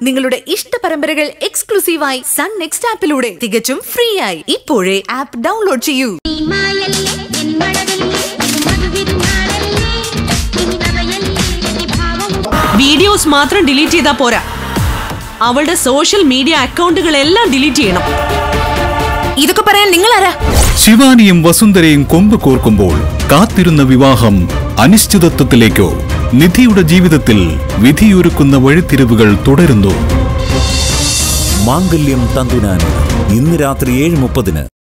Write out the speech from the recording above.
നിങ്ങളുടെ ഇഷ്ട പരമ്പരകൾ എക്സ്ക്ലൂസീവായി സൺ നെക്സ്റ്റ് ആപ്പിലൂടെ തികച്ചും ഫ്രീ ആയി ഇപ്പോഴേ ആപ്പ് ഡൗൺലോഡ് ചെയ്യൂ. വീഡിയോസ് മാത്രം ഡിലീറ്റ് ചെയ്താൽ പോരാ, അവളുടെ സോഷ്യൽ മീഡിയ അക്കൗണ്ടുകളെല്ലാം ഡിലീറ്റ് ചെയ്യണം. ഇതൊക്കെ പറയാൻ നിങ്ങളാരാ? ശിവാനിയും വസുന്ധരയും കൊമ്പ് കോർക്കുമ്പോൾ കാത്തിരുന്ന വിവാഹം അനിശ്ചിതത്വത്തിലേക്കോ? നിധിയുടെ ജീവിതത്തിൽ വിധിയൊരുക്കുന്ന വഴിത്തിരിവുകൾ തുടരുന്നു. മാംഗല്യം തന്തുനാനേന ഇന്ന് രാത്രി 7:30.